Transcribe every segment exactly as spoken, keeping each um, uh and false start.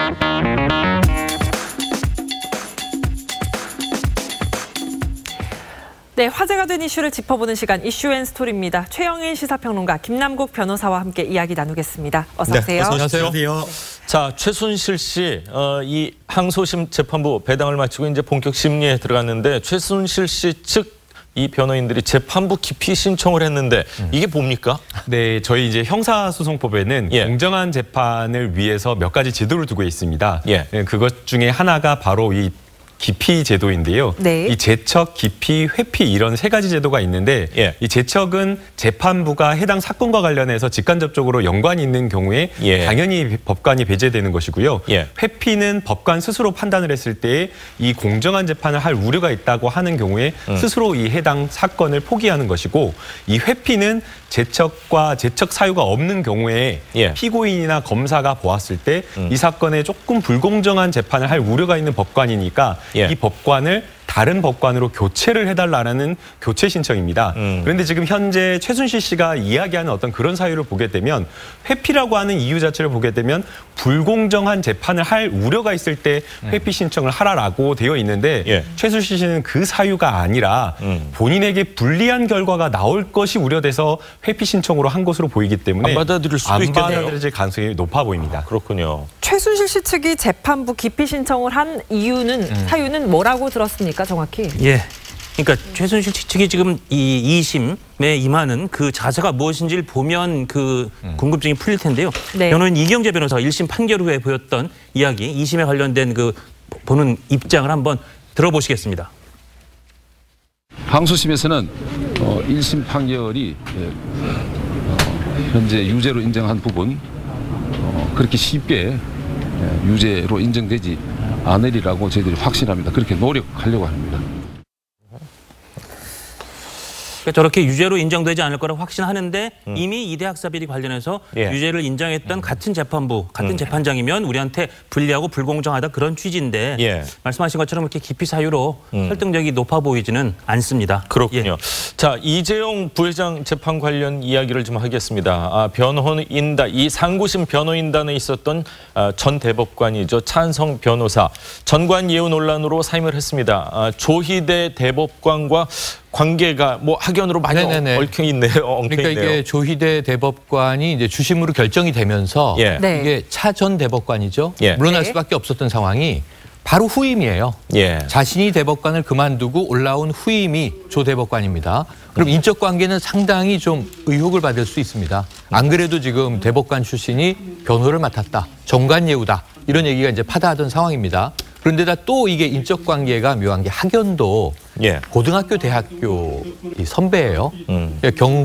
네, 화제가 된 이슈를 짚어보는 시간 이슈앤스토리입니다. 최영일 시사평론가, 김남국 변호사와 함께 이야기 나누겠습니다. 어서 오세요. 네, 어서 오세요. 자, 최순실 씨, 어, 이 항소심 재판부 배당을 마치고 이제 본격 심리에 들어갔는데 최순실 씨 측 이 변호인들이 재판부 기피 신청을 했는데 이게 뭡니까? 네, 저희 이제 형사소송법에는 예. 공정한 재판을 위해서 몇 가지 제도를 두고 있습니다. 예. 그것 중에 하나가 바로 이 기피 제도인데요. 네. 이 제척, 기피, 회피 이런 세 가지 제도가 있는데 예. 이 제척은 재판부가 해당 사건과 관련해서 직간접적으로 연관이 있는 경우에 예. 당연히 법관이 배제되는 것이고요. 예. 회피는 법관 스스로 판단을 했을 때 이 공정한 재판을 할 우려가 있다고 하는 경우에 음. 스스로 이 해당 사건을 포기하는 것이고, 이 회피는 제척과 제척 사유가 없는 경우에 예. 피고인이나 검사가 보았을 때 이 음. 사건에 조금 불공정한 재판을 할 우려가 있는 법관이니까 예. 이 법관을 다른 법관으로 교체를 해달라는 교체 신청입니다. 음. 그런데 지금 현재 최순실 씨가 이야기하는 어떤 그런 사유를 보게 되면, 회피라고 하는 이유 자체를 보게 되면 불공정한 재판을 할 우려가 있을 때 회피 신청을 하라라고 되어 있는데 예. 최순실 씨는 그 사유가 아니라 음. 본인에게 불리한 결과가 나올 것이 우려돼서 회피 신청으로 한 것으로 보이기 때문에 안 받아들일 수도 안 있겠네요. 받아들일 가능성이 높아 보입니다. 그렇군요. 최순실 씨 측이 재판부 기피 신청을 한 이유는, 음. 사유는 뭐라고 들었습니까, 정확히? 예. 그러니까 최순실 측이 지금 이 이심에 임하는 그 자세가 무엇인지를 보면 그 궁금증이 풀릴 텐데요. 네. 변호인 이경재 변호사가 일 심 판결 후에 보였던 이야기, 이심에 관련된 그 보는 입장을 한번 들어보시겠습니다. 항소심에서는 어, 일 심 판결이 예, 어, 현재 유죄로 인정한 부분 어, 그렇게 쉽게 예, 유죄로 인정되지 않으리라고 저희들이 확신합니다. 그렇게 노력하려고 합니다. 그러니까 저렇게 유죄로 인정되지 않을 거라고 확신하는데 음. 이미 이대 학사 비리 관련해서 예. 유죄를 인정했던 음. 같은 재판부, 같은 음. 재판장이면 우리한테 불리하고 불공정하다, 그런 취지인데 예. 말씀하신 것처럼 이렇게 기피 사유로 음. 설득력이 높아 보이지는 않습니다. 그렇군요. 예. 자, 이재용 부회장 재판 관련 이야기를 좀 하겠습니다. 아, 변호인단, 이 상고심 변호인단에 있었던 아, 전 대법관이죠. 찬성 변호사. 전관 예우 논란으로 사임을 했습니다. 아, 조희대 대법관과 관계가 뭐 학연으로 많이 네네네. 얽혀 있네요. 엉켜 그러니까 있네요. 이게 조희대 대법관이 이제 주심으로 결정이 되면서 예. 네. 이게 차 전 대법관이죠. 예. 물러날 네. 수밖에 없었던 상황이 바로 후임이에요. 예. 자신이 대법관을 그만두고 올라온 후임이 조 대법관입니다. 그럼 인적 관계는 상당히 좀 의혹을 받을 수 있습니다. 안 그래도 지금 대법관 출신이 변호를 맡았다, 정관예우다, 이런 얘기가 이제 파다하던 상황입니다. 그런데다 또 이게 인적 관계가 묘한 게 학연도 예. 고등학교, 대학교 이 선배예요. 음.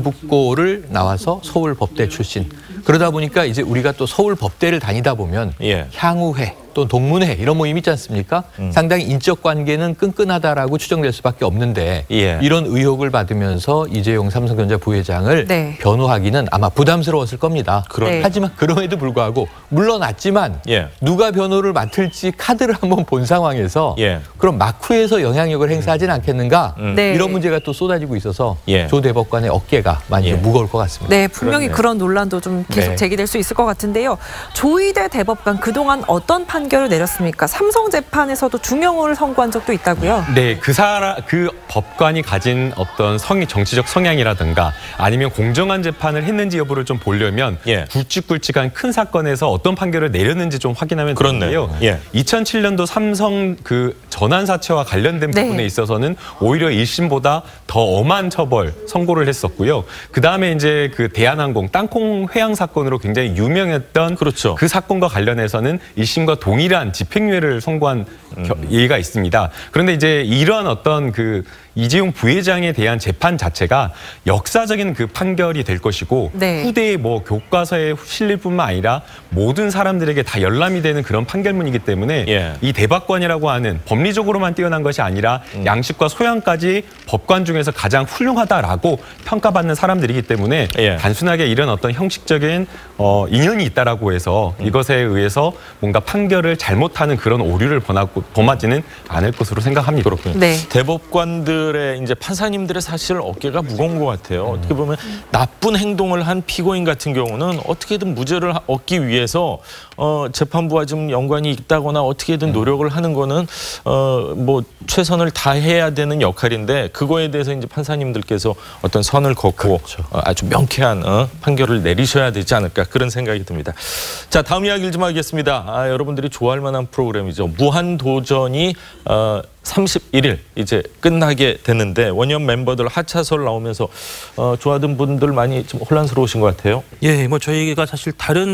경북고를 나와서 서울법대 출신. 그러다 보니까 이제 우리가 또 서울법대를 다니다 보면 예. 향후회 또 동문회 이런 모임 있지 않습니까? 음. 상당히 인적 관계는 끈끈하다라고 추정될 수밖에 없는데 예. 이런 의혹을 받으면서 이재용 삼성전자 부회장을 네. 변호하기는 아마 부담스러웠을 겁니다. 네. 하지만 그럼에도 불구하고 물러났지만 예. 누가 변호를 맡을지 카드를 한번 본 상황에서 예. 그럼 막후에서 영향력을 행사하진 않겠는가? 음. 네. 이런 문제가 또 쏟아지고 있어서 예. 조 대법관의 어깨가 많이 예. 좀 무거울 것 같습니다. 네, 분명히 그렇네요. 그런 논란도 좀 계속 네. 제기될 수 있을 것 같은데요. 조희대 대법관 그동안 어떤 판결을 내렸습니까? 삼성 재판에서도 중형을 선고한 적도 있다고요? 네, 그 사람, 그 법관이 가진 어떤 성이 정치적 성향이라든가 아니면 공정한 재판을 했는지 여부를 좀 보려면 예. 굵직굵직한 큰 사건에서 어떤 판결을 내렸는지 좀 확인하면 그렇네요. 되는데요. 예. 이천칠 년도 삼성 그 전환 사채와 관련된 네. 부분에 있어서는 오히려 일 심보다 더 엄한 처벌 선고를 했었고요. 그 다음에 이제 그 대한항공 땅콩 회항 사건으로 굉장히 유명했던 그렇죠. 그 사건과 관련해서는 일 심과 동일한 집행유예를 선고한 음. 겨- 예가 있습니다. 그런데 이제 이러한 어떤 그 이재용 부회장에 대한 재판 자체가 역사적인 그 판결이 될 것이고 네. 후대에 뭐 교과서에 실릴 뿐만 아니라 모든 사람들에게 다 열람이 되는 그런 판결문이기 때문에 예. 이 대법관이라고 하는 법리적으로만 뛰어난 것이 아니라 음. 양식과 소양까지 법관 중에서 가장 훌륭하다라고 평가받는 사람들이기 때문에 예. 단순하게 이런 어떤 형식적인 어, 인연이 있다라고 해서 음. 이것에 의해서 뭔가 판결을 잘못하는 그런 오류를 범하고, 범하지는 않을 것으로 생각합니다. 그렇군요. 네. 대법관들의 이제 판사님들의 사실 어깨가 무거운 것 같아요. 어떻게 보면 나쁜 행동을 한 피고인 같은 경우는 어떻게든 무죄를 얻기 위해서 어, 재판부와 좀 연관이 있다거나 어떻게든 노력을 하는 거는 어, 뭐 최선을 다해야 되는 역할인데 그거에 대해서 이제 판사님들께서 어떤 선을 긋고 그렇죠. 어, 아주 명쾌한 어, 판결을 내리셔야 되지 않을까 그런 생각이 듭니다. 자, 다음 이야기를 좀 하겠습니다. 아, 여러분들이 좋아할 만한 프로그램이죠. 무한도전이 어, 삼십일 일 이제 끝나게 되는데 원년 멤버들 하차설 나오면서 어, 좋아하던 분들 많이 좀 혼란스러우신 것 같아요. 예, 뭐 저희가 사실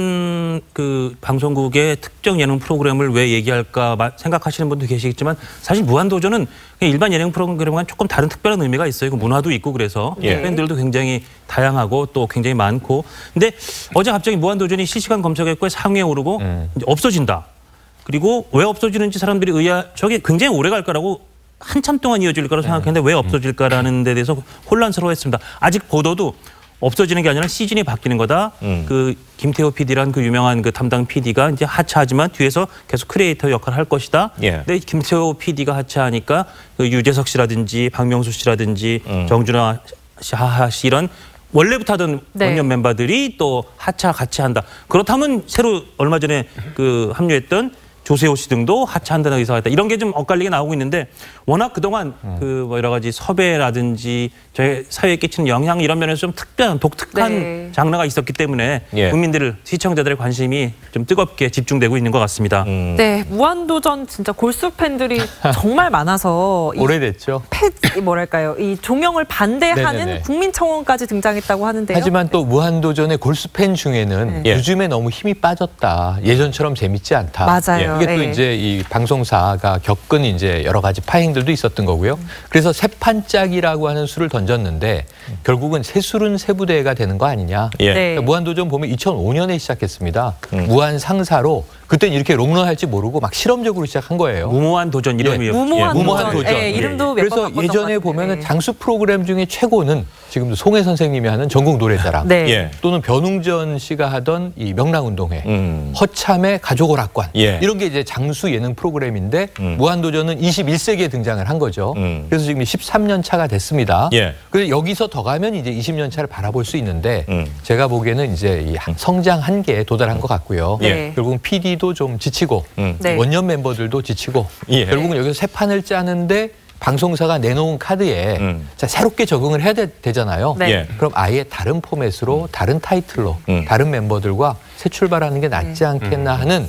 다른 그 방송국의 특정 예능 프로그램을 왜 얘기할까 생각하시는 분도 계시겠지만 사실 무한도전은 그냥 일반 예능 프로그램과는 조금 다른 특별한 의미가 있어요. 그 문화도 있고 그래서 예. 팬들도 굉장히 다양하고 또 굉장히 많고. 근데 어제 갑자기 무한도전이 실시간 검색어에 상위에 오르고 음. 이제 없어진다. 그리고 왜 없어지는지 사람들이 의아 저게 굉장히 오래 갈 거라고 한참 동안 이어질 거라고 생각했는데 왜 없어질까라는 데 대해서 혼란스러워했습니다. 아직 보도도 없어지는 게 아니라 시즌이 바뀌는 거다. 음. 그 김태호 피디란 그 유명한 그 담당 피디가 이제 하차하지만 뒤에서 계속 크리에이터 역할을 할 것이다. 예. 근데 김태호 피디가 하차하니까 그 유재석 씨라든지 박명수 씨라든지 음. 정준하 씨, 하하 씨 이런 원래부터 하던 네. 원년 멤버들이 또 하차 같이 한다. 그렇다면 새로 얼마 전에 그 합류했던 조세호 씨 등도 하차한다는 의사가 있다. 이런 게 좀 엇갈리게 나오고 있는데 워낙 그동안 음. 그 뭐 여러 가지 섭외라든지 저희 사회에 끼치는 영향 이런 면에서 좀 특별한 독특한 네. 장르가 있었기 때문에 예. 국민들, 시청자들의 관심이 좀 뜨겁게 집중되고 있는 것 같습니다. 음. 네, 무한도전 진짜 골수 팬들이 정말 많아서 오래됐죠. 이 뭐랄까요, 이 종영을 반대하는 네네네. 국민청원까지 등장했다고 하는데요. 하지만 또 무한도전의 골수 팬 중에는 네. 요즘에 너무 힘이 빠졌다. 예전처럼 재밌지 않다. 맞아요. 이게 또 네. 이제 이 방송사가 겪은 이제 여러 가지 파행들도 있었던 거고요. 그래서 세 판짝이라고 하는 수를 던졌는데 결국은 세 술은 세 부대가 되는 거 아니냐. 예. 네. 그러니까 무한도전 보면 이천오 년에 시작했습니다. 음. 무한 상사로 그때는 이렇게 롱런 할지 모르고 막 실험적으로 시작한 거예요. 무모한 도전 이름이요. 예. 무모한, 예. 무모한 도전. 예. 이름도 몇 그래서 예전에 보면은 장수 프로그램 중에 최고는 지금도 송혜 선생님이 하는 전국 노래자랑 네. 예. 또는 변웅전 씨가 하던 이 명랑운동회, 음. 허참의 가족오락관 예. 이런 게 이제 장수 예능 프로그램인데 음. 무한도전은 이십일 세기에 등장을 한 거죠. 음. 그래서 지금 십삼 년 차가 됐습니다. 예. 그래서 여기서 더 가면 이제 이십 년 차를 바라볼 수 있는데 음. 제가 보기에는 이제 이 성장 한계에 도달한 것 같고요. 예. 결국은 피디도 좀 지치고 음. 네. 원년 멤버들도 지치고 예. 결국은 여기서 새 판을 짜는데 방송사가 내놓은 카드에 음. 자, 새롭게 적응을 해야 되, 되잖아요. 네. 예. 그럼 아예 다른 포맷으로 다른 타이틀로 음. 다른 멤버들과 새 출발하는 게 낫지 않겠나 하는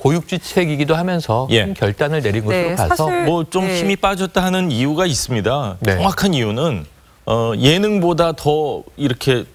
고육지책이기도 하면서 예. 큰 결단을 내린 것으로 네, 봐서 뭐 좀 네. 힘이 빠졌다 하는 이유가 있습니다. 네. 정확한 이유는 어, 예능보다 더 이렇게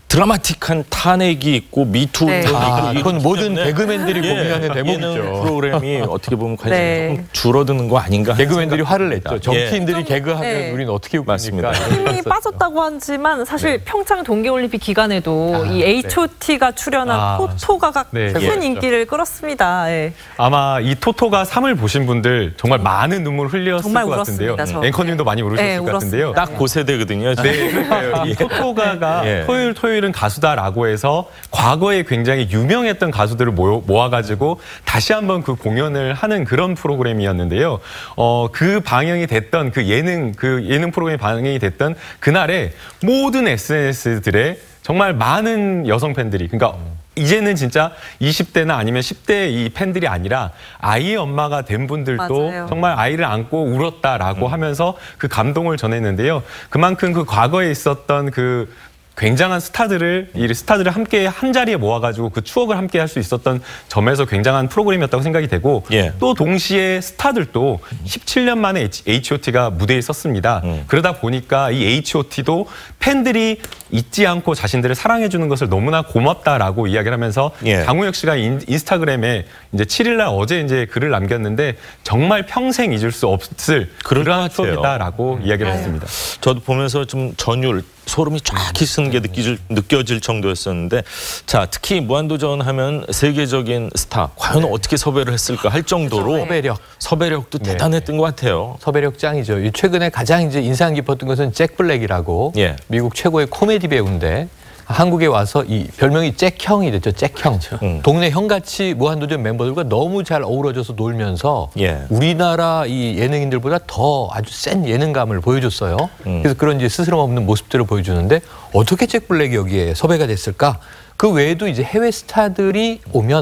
드라마틱한 탄핵이 있고 미투 네. 운동이 아, 있고 그건 모든 때문에 개그맨들이 예, 고민하는 대목이죠. 예능 프로그램이 어떻게 보면 관심이 네. 조금 줄어드는 거 아닌가. 개그맨들이 화를 냈죠. 예. 정치인들이 개그하면 네. 우리는 어떻게 웃깁니까? 맞습니다. 힘이 빠졌다고 하지만 사실 네. 평창 동계올림픽 기간에도 아, 이 에이치오티가 출연한 아, 토토가가 네. 큰 예. 인기를 끌었습니다. 예. 아마 이 토토가 삼을 보신 분들 정말 많은 눈물 흘렸을 정말 것 같은데요. 울었습니다, 저. 앵커님도 많이 울으셨을 네, 것 같은데요. 울었습니다. 딱 그 세대거든요. 네, 그러니까요. 이 토토가가 예. 토요일 토요일은 가수다라고 해서 과거에 굉장히 유명했던 가수들을 모여, 모아가지고 다시 한번 그 공연을 하는 그런 프로그램이었는데요. 어, 그 방영이 됐던 그 예능 그 예능 프로그램이 방영이 됐던 그날에 모든 에스엔에스들의 정말 많은 여성 팬들이 그러니까. 이제는 진짜 이십 대나 아니면 십 대 이 팬들이 아니라 아이의 엄마가 된 분들도 맞아요. 정말 아이를 안고 울었다라고 음. 하면서 그 감동을 전했는데요. 그만큼 그 과거에 있었던 그 굉장한 스타들을 이 스타들을 함께 한 자리에 모아가지고 그 추억을 함께 할 수 있었던 점에서 굉장한 프로그램이었다고 생각이 되고 예. 또 동시에 스타들도 십칠 년 만에 에이치오티가 무대에 섰습니다. 음. 그러다 보니까 이 에이치오티도 팬들이 잊지 않고 자신들을 사랑해주는 것을 너무나 고맙다라고 이야기를 하면서 예. 장우혁 씨가 인, 인스타그램에 이제 칠 일 날 어제 이제 글을 남겼는데 정말 평생 잊을 수 없을 그러한 추억이다라고 음. 이야기를 했습니다. 저도 보면서 좀 전율 소름이 쫙 깃는 게 느껴질, 느껴질 정도였었는데 자 특히 무한도전 하면 세계적인 스타 과연 네. 어떻게 섭외를 했을까 할 정도로 섭외력. 섭외력도 네. 대단했던 것 같아요. 섭외력 짱이죠. 최근에 가장 이제 인상 깊었던 것은 잭 블랙이라고 예. 미국 최고의 코미디 배우인데 한국에 와서 이 별명이 잭형이 됐죠. 잭형. 음. 동네 형같이 무한도전 멤버들과 너무 잘 어우러져서 놀면서 예. 우리나라 이 예능인들보다 더 아주 센 예능감을 보여줬어요. 음. 그래서 그런 이제 스스럼 없는 모습들을 보여주는데 어떻게 잭 블랙이 여기에 섭외가 됐을까? 그 외에도 이제 해외 스타들이 오면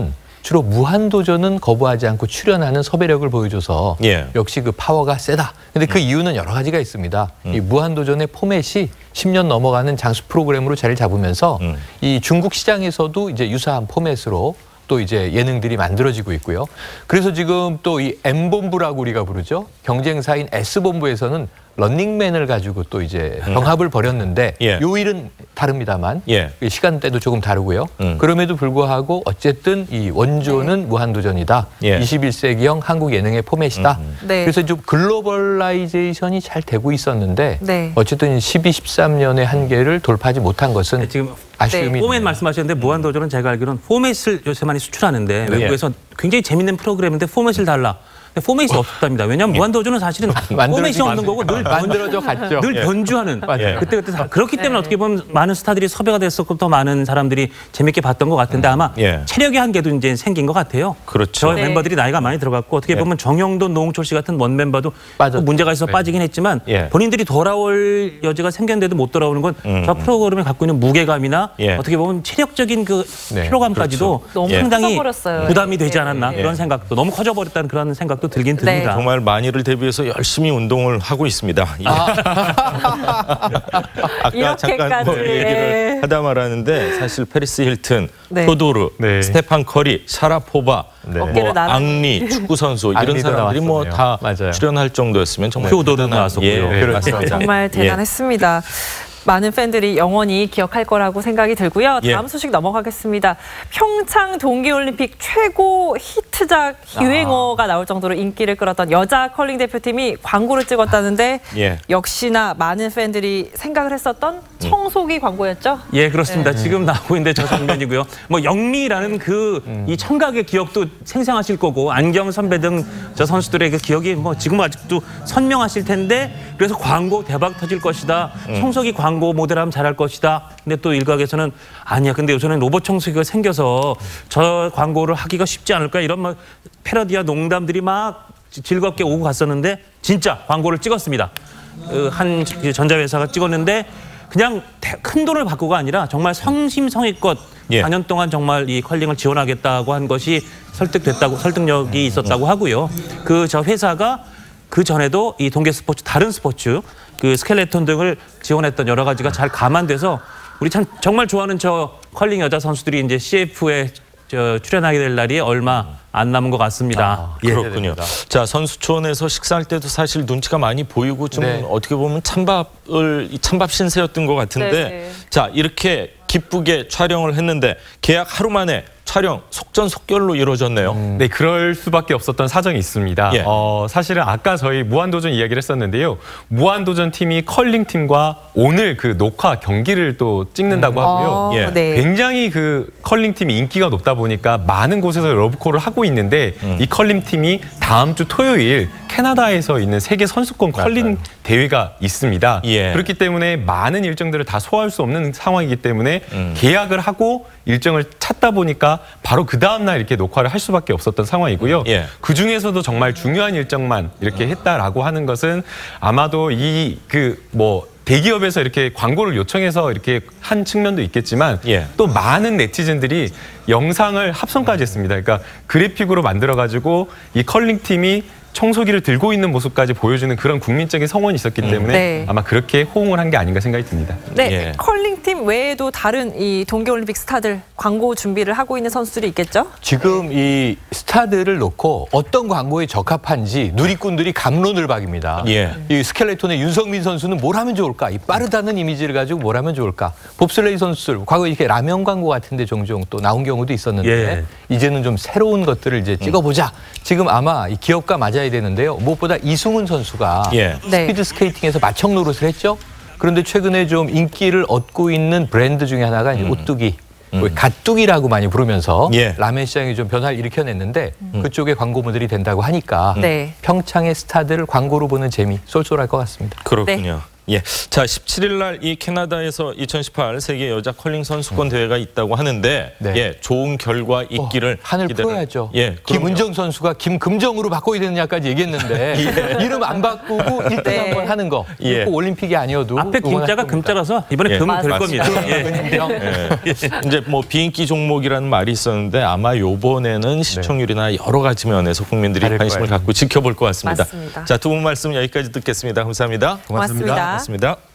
주로 무한도전은 거부하지 않고 출연하는 섭외력을 보여줘서 예. 역시 그 파워가 세다. 근데 그 음. 이유는 여러 가지가 있습니다. 음. 이 무한도전의 포맷이 십 년 넘어가는 장수 프로그램으로 자리를 잡으면서 음. 이 중국 시장에서도 이제 유사한 포맷으로 또 이제 예능들이 만들어지고 있고요. 그래서 지금 또 이 엠본부라고 우리가 부르죠. 경쟁사인 S본부에서는 런닝맨을 가지고 또 이제 병합을 벌였는데 예. 요일은 다릅니다만 예. 시간대도 조금 다르고요. 음. 그럼에도 불구하고 어쨌든 이 원조는 네. 무한도전이다. 예. 이십일 세기형 한국 예능의 포맷이다. 음. 네. 그래서 좀 글로벌라이제이션이 잘 되고 있었는데 네. 어쨌든 십이, 십삼 년의 한계를 돌파하지 못한 것은 네, 지금 아쉬움이 네. 포맷 말씀하셨는데 무한도전은 제가 알기로는 포맷을 요새 많이 수출하는데 네. 외국에서 굉장히 재밌는 프로그램인데 포맷을 달라. 근데 포맷이 없었답니다. 왜냐하면 무한도전은 사실은 포맷이 없는 거고 늘 만들어져 갔죠. 늘 변주하는 예. 그때 그때 다 그렇기 때문에 네. 어떻게 보면 많은 스타들이 섭외가 됐었고 더 많은 사람들이 재밌게 봤던 것 같은데 아마 예. 체력의 한계도 이제 생긴 것 같아요. 그렇죠. 저 네. 멤버들이 나이가 많이 들어갔고 어떻게 보면 정영돈, 노홍철 씨 같은 원 멤버도 빠졌죠. 문제가 있어 빠지긴 했지만 예. 본인들이 돌아올 여지가 생겼는데도 못 돌아오는 건 저 음. 프로그램이 갖고 있는 무게감이나 예. 어떻게 보면 체력적인 그 네. 피로감까지도 그렇죠. 너무 상당히 커져버렸어요. 부담이 되지 않았나 예. 그런 생각도 너무 커져버렸다는 그런 생각도 들긴 네. 듭니다. 정말 만일을 대비해서 열심히 운동을 하고 있습니다. 예. 아까 잠깐 뭐 이렇게까지. 얘기를 하다 말았는데 사실 페리스 힐튼, 네. 토도르, 네. 스테판 커리, 샤라포바, 네. 뭐 어깨를 나란히. 앙리 축구 선수 이런 앙리도 사람들이 뭐 나왔었네요. 다 맞아요. 출연할 정도였으면 정말 효도도 대단한- 나왔었고요. 예, 네, 맞습니다. 정말 예. 대단했습니다. 많은 팬들이 영원히 기억할 거라고 생각이 들고요. 다음 예. 소식 넘어가겠습니다. 평창 동계올림픽 최고 히트작 유행어가 나올 정도로 인기를 끌었던 여자 컬링 대표팀이 광고를 찍었다는데 예. 역시나 많은 팬들이 생각을 했었던 청소기 광고였죠? 예, 그렇습니다. 지금 나오고 있는데 저 장면이고요. 뭐 영미라는 그 이 청각의 기억도 생생하실 거고 안경 선배 등 저 선수들의 그 기억이 뭐 지금 아직도 선명하실 텐데 그래서 광고 대박 터질 것이다. 청소기 광고 모델하면 잘할 것이다. 근데 또 일각에서는 아니야. 근데 요새는 로봇 청소기가 생겨서 저 광고를 하기가 쉽지 않을까 이런 막 패러디와 농담들이 막 즐겁게 오고 갔었는데 진짜 광고를 찍었습니다. 그 한 전자회사가 찍었는데 그냥 큰 돈을 받고가 아니라 정말 성심성의껏 예. 사 년 동안 정말 이 컬링을 지원하겠다고 한 것이 설득됐다고 설득력이 있었다고 하고요. 그 저 회사가 그 전에도 이 동계 스포츠 다른 스포츠 그 스켈레톤 등을 지원했던 여러 가지가 잘 감안돼서 우리 참 정말 좋아하는 저 컬링 여자 선수들이 이제 씨에프에 저 출연하게 될 날이 얼마 안 남은 것 같습니다. 예. 그렇군요. 자, 선수촌에서 식사할 때도 사실 눈치가 많이 보이고 좀 네. 어떻게 보면 찬밥을 이 찬밥 신세였던 것 같은데 네. 자, 이렇게 기쁘게 촬영을 했는데 계약 하루 만에 촬영 속전속결로 이루어졌네요. 음. 네, 그럴 수밖에 없었던 사정이 있습니다. 예. 어, 사실은 아까 저희 무한도전 이야기를 했었는데요. 무한도전 팀이 컬링 팀과 오늘 그 녹화 경기를 또 찍는다고 하고요. 어, 예. 네. 굉장히 그 컬링 팀이 인기가 높다 보니까 많은 곳에서 러브콜을 하고 있는데 음. 이 컬링 팀이 다음 주 토요일 캐나다에서 있는 세계 선수권 컬링 맞아요. 대회가 있습니다. 예. 그렇기 때문에 많은 일정들을 다 소화할 수 없는 상황이기 때문에 음. 계약을 하고 일정을 찾다 보니까 바로 그 다음 날 이렇게 녹화를 할 수밖에 없었던 상황이고요. 예. 그 중에서도 정말 중요한 일정만 이렇게 했다라고 하는 것은 아마도 이 그 뭐 대기업에서 이렇게 광고를 요청해서 이렇게 한 측면도 있겠지만 예. 또 많은 네티즌들이 영상을 합성까지 했습니다. 그러니까 그래픽으로 만들어가지고 이 컬링 팀이 청소기를 들고 있는 모습까지 보여주는 그런 국민적인 성원이 있었기 때문에 네. 아마 그렇게 호응을 한 게 아닌가 생각이 듭니다. 네, 예. 컬링팀 외에도 다른 이 동계올림픽 스타들 광고 준비를 하고 있는 선수들이 있겠죠? 지금 이 스타들을 놓고 어떤 광고에 적합한지 누리꾼들이 갑론을박입니다. 예. 이 스켈레톤의 윤성민 선수는 뭘 하면 좋을까? 이 빠르다는 이미지를 가지고 뭘 하면 좋을까? 봅슬레이 선수들 과거 이렇게 라면 광고 같은데 종종 또 나온 경우도 있었는데 예. 이제는 좀 새로운 것들을 이제 찍어보자. 지금 아마 이 기업과 맞아야 되는데요. 무엇보다 이승훈 선수가 예. 네. 스피드 스케이팅에서 마청 노릇을 했죠. 그런데 최근에 좀 인기를 얻고 있는 브랜드 중에 하나가 이제 오뚜기, 뭐 갓뚜기라고 많이 부르면서 예. 라멘 시장이 좀 변화를 일으켜냈는데 그쪽에 광고 모델이 된다고 하니까 네. 평창의 스타들을 광고로 보는 재미 쏠쏠할 것 같습니다. 그렇군요. 예, 자 십칠 일 날 이 캐나다에서 이천십팔 세계 여자 컬링 선수권 대회가 있다고 하는데 네. 예, 좋은 결과 있기를 어, 한을 기대를- 풀어야죠. 예, 그럼요. 김은정 선수가 김금정으로 바꿔야 되느냐까지 얘기했는데 이름 안 바꾸고 일 등 네. 한번 하는 거. 예. 꼭 올림픽이 아니어도 앞에 김자가 응원할 겁니다. 금자라서 이번에 예. 금은 될 맞습니다. 겁니다. 예. 은정. 예. 이제 뭐 비인기 종목이라는 말이 있었는데 아마 요번에는 시청률이나 여러 가지 면에서 국민들이 다를 관심을 거예요. 갖고 지켜볼 것 같습니다. 맞습니다. 자, 두 분 말씀 여기까지 듣겠습니다. 감사합니다. 고맙습니다. 고맙습니다.